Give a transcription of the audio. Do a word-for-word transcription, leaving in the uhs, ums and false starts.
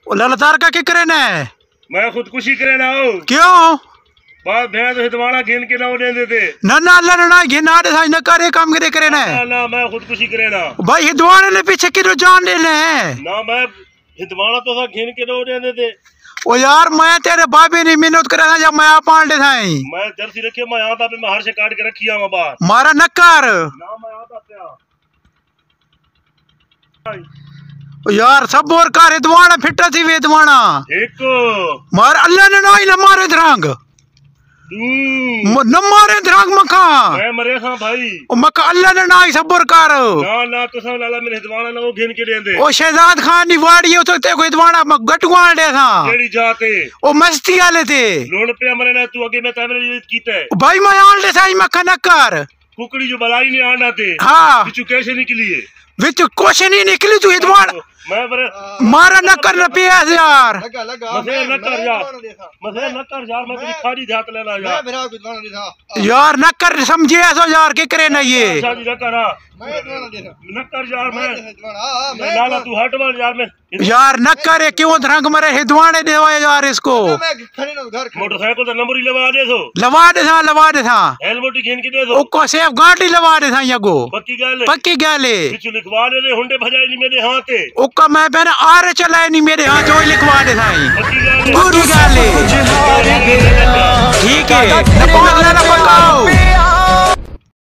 ललतार का क्या करे ना? मैं खुदकुशी करे ना हो। क्यों? बात भैया तो हितवाड़ा घेन के ना उड़े देते। ना ना अल्लाह ना घेना दे न करे काम करे करे ना। ना ना मैं खुदकुशी करे ना। भाई हितवाड़े ने पीछे किलो जान ले ले। ना मैं हितवाड़ा तो सा घेन के ना उड़े देते। ओ यार मैं तेरे बाबे ने मेहनत करा था जब मैं आप पाल दे था। मैं जर्सी रखी मैं यहाँ था मैं हर से काट के रखी हूँ बाहर। मारा नक्कर। ना मैं यहाँ था क्या? यार सब और का हितवाड़ा फिट थी वेदवाड़ा। एक मार अल्लाह ने ना न मारे धरंग। न मारे धरंग मखा। मैं मरे था भाई। ओ मखा अल्लाह ने ना सबर कर। ना ना तो सब लाला मेरे हितवाड़ा ना वो घेन के दे दे। ओ शहजाद खान नी वाड़ी हो तो ते को हितवाड़ा म गटवाल दे था। केड़ी जाते? ओ मस्ती वाले थे। लोन पे मरे ना तू आगे मैं तामरे इज्जत कीता है। भाई मैं आल दे साई मखा नक्कर। कुकड़ी जो बलाई नहीं आना थे। हां। बिचू कैसे निकली है? विच क्वेश्चन ही निकली तू हितवाड़ा। मैं बरे मारा न कर न पिया यार। लगा लगा मसे न कर यार। मसे न कर यार मैं तेरी खाड़ी जात लेना यार। मैं मेरा कुछ बना देता। यार न कर समझे ऐसा यार के करे ना ये। शादी न करा। मैं न कर यार मैं। मैं लाला तू हट वाल यार मैं। यार न करे क्यों धरंग मरे हितवाड़े देवा यार इसको। मैं खड़े ना घर मोटरसाइकिल का नंबर ही लगा दे दो। लवा दे था लवा दे था। हेलमेट ही घेन के दे दो। ओ को सेफ गाड़ी लवा दे था यगो। पक्की गल पक्की गल है। बिचू लिखवा दे दे हुंडे भजाई नहीं मेरे हाथ है। ओ का मैं पहले आरे चलाए नहीं मेरे हाथ जो लिखवा दे था। पक्की गल पक्की गल है। ठीक है न पकाओ।